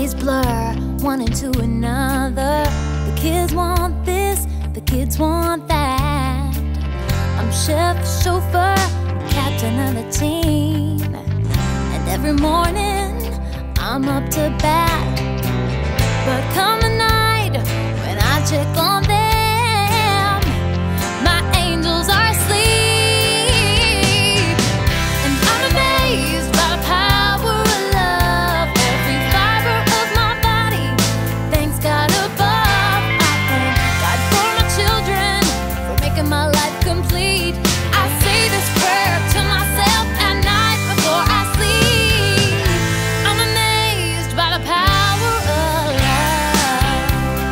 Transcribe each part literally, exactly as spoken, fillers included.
memories blur one into another. The kids want this, the kids want that. I'm chef, chauffeur, captain of the team, and every morning I'm up to bat. But come the night when I check on them, my angels are asleep. And I'm amazed by the power of love. Every fiber of my body thanks God above. I thank God for my children, for making my life complete. I say this prayer to myself at night before I sleep. I'm amazed by the power of love.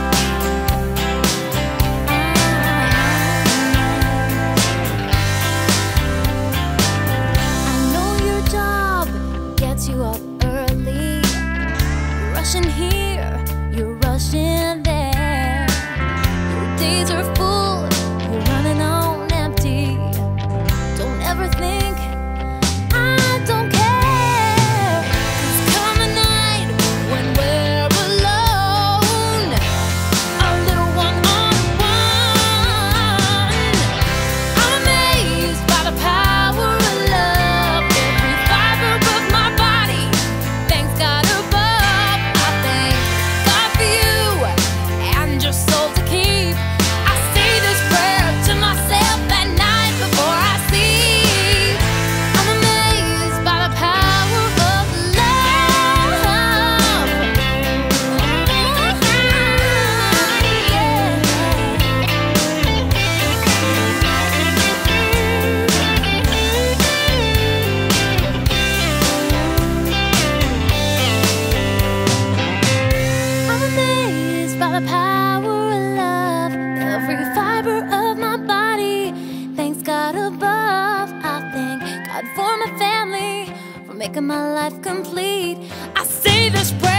I know your job gets you up early. You're rushing here, you're rushing there. Your days are full, you're running on empty. Don't ever think I don't care. 'Cause come the night when we're alone, a little one-on-one, I'm amazed by the power of love. Every fiber of my body thanks God above. I thank God for you and your soul to keep. I say this prayer to myself at night before I sleep. I'm amazed by the power of love. I'm amazed by the power of love. Every fiber of my body thanks God above. I thank God for my family, for making my life complete. I say this prayer